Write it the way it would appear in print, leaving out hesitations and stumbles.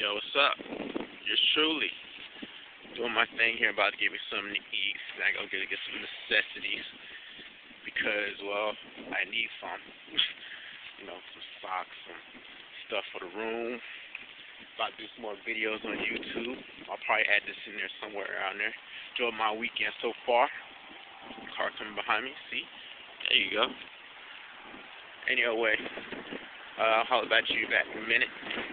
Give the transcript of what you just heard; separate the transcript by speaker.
Speaker 1: Yo, what's up? Yours truly. Doing my thing here, about to give me something to eat. I gotta get some necessities because, well, I need some. Some socks, some stuff for the room. About to do some more videos on YouTube. I'll probably add this in there somewhere around there. Enjoyed my weekend so far. Car coming behind me. See? There you go. Anyway, I'll holler back to you back in a minute.